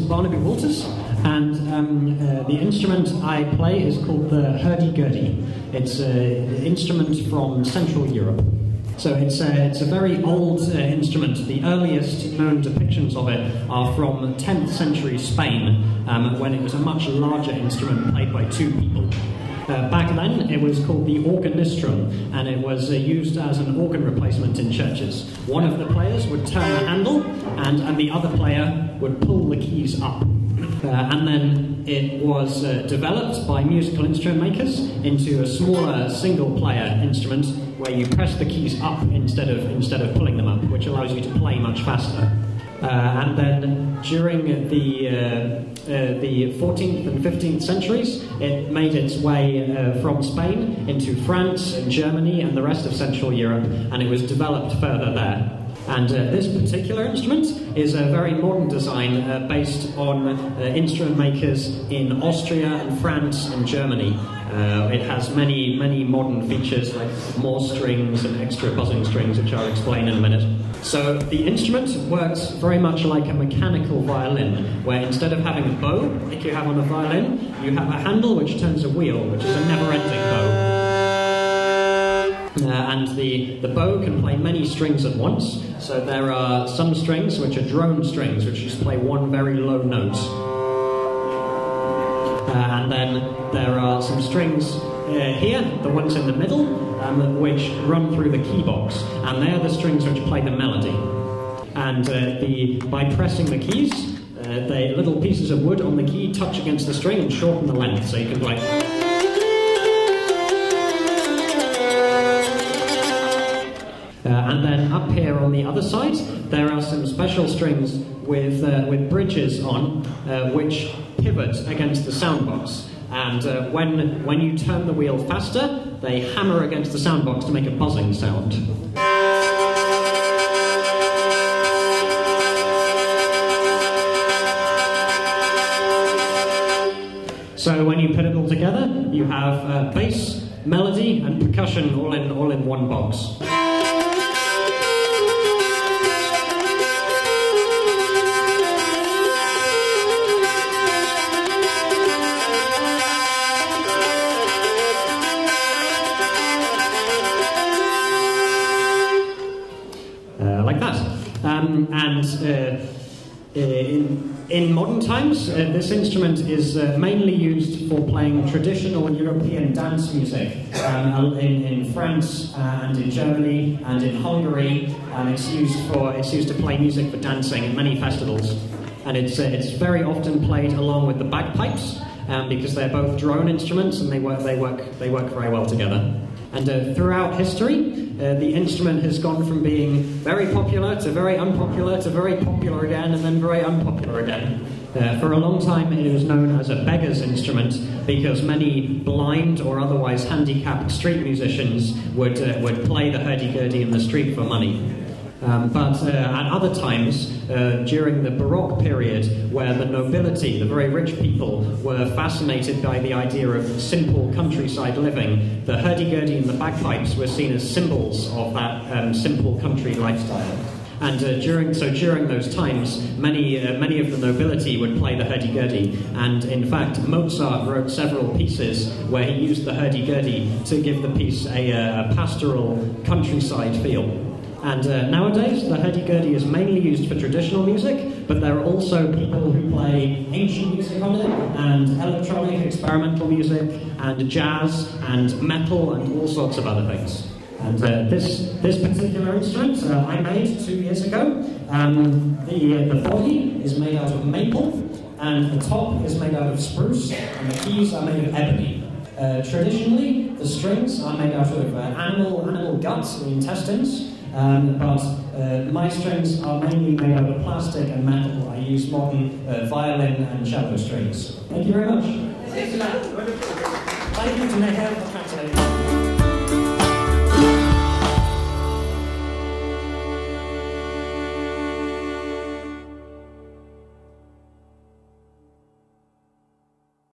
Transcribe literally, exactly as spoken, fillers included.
Barnaby Walters, and um, uh, the instrument I play is called the Hurdy Gurdy. It's an instrument from Central Europe. So it's a, it's a very old uh, instrument. The earliest known depictions of it are from tenth century Spain, um, when it was a much larger instrument played by two people. Uh, back then, it was called the Organistrum, and it was uh, used as an organ replacement in churches. One of the players would turn the handle, and, and the other player would pull the keys up. Uh, and then it was uh, developed by musical instrument makers into a smaller single-player instrument where you press the keys up instead of instead of pulling them up, which allows you to play much faster. Uh, and then during the uh, uh, the fourteenth and fifteenth centuries, it made its way uh, from Spain into France and Germany and the rest of Central Europe, and it was developed further there. And uh, this particular instrument is a very modern design uh, based on uh, instrument makers in Austria and France and Germany. Uh, it has many, many modern features like more strings and extra buzzing strings, which I'll explain in a minute. So the instrument works very much like a mechanical violin, where instead of having a bow, like you have on a violin, you have a handle which turns a wheel, which is a never-ending bow. Uh, and the, the bow can play many strings at once, so there are some strings which are drone strings, which just play one very low note. Uh, and then there are some strings uh, here, the ones in the middle, um, which run through the key box, and they're the strings which play the melody. And uh, the, by pressing the keys, uh, the little pieces of wood on the key touch against the string and shorten the length, so you can play. Uh, and then up here on the other side, there are some special strings with, uh, with bridges on, uh, which pivot against the soundbox. And uh, when, when you turn the wheel faster, they hammer against the soundbox to make a buzzing sound. So when you put it all together, you have uh, bass, melody, and percussion all in, all in one box. Um, and uh, in, in modern times, uh, this instrument is uh, mainly used for playing traditional European dance music um, in, in France uh, and in Germany and in Hungary. And it's used for it's used to play music for dancing at many festivals. And it's uh, it's very often played along with the bagpipes um, because they're both drone instruments and they work they work they work very well together. And uh, throughout history, uh, the instrument has gone from being very popular to very unpopular to very popular again and then very unpopular again. Uh, for a long time it was known as a beggar's instrument because many blind or otherwise handicapped street musicians would, uh, would play the hurdy-gurdy in the street for money. Um, but uh, at other times, uh, during the Baroque period, where the nobility, the very rich people, were fascinated by the idea of simple countryside living, the hurdy-gurdy and the bagpipes were seen as symbols of that um, simple country lifestyle. And uh, during so during those times, many uh, many of the nobility would play the hurdy-gurdy, and in fact, Mozart wrote several pieces where he used the hurdy-gurdy to give the piece a, a pastoral countryside feel. And uh, nowadays, the hurdy-gurdy is mainly used for traditional music, but there are also people who play ancient music on it, and electronic experimental music, and jazz, and metal, and all sorts of other things. And uh, this this particular instrument uh, I made two years ago. Um, the, uh, the body is made out of maple, and the top is made out of spruce, and the keys are made of ebony. Uh, traditionally, the strings are made out of uh, animal, animal guts and intestines. Um, but uh, my strings are mainly made out of plastic and metal. I use modern uh, violin and cello strings. Thank you very much. Thank you to Tekero for translating.